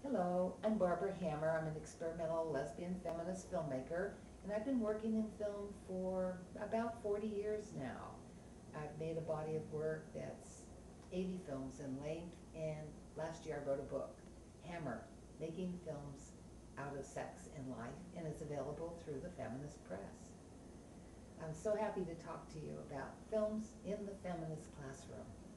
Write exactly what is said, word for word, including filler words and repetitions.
Hello, I'm Barbara Hammer. I'm an experimental lesbian feminist filmmaker, and I've been working in film for about forty years now. I've made a body of work that's eighty films in length, and last year I wrote a book, Hammer, Making Films Out of Sex and Life, and it's available through the Feminist Press. I'm so happy to talk to you about films in the feminist classroom.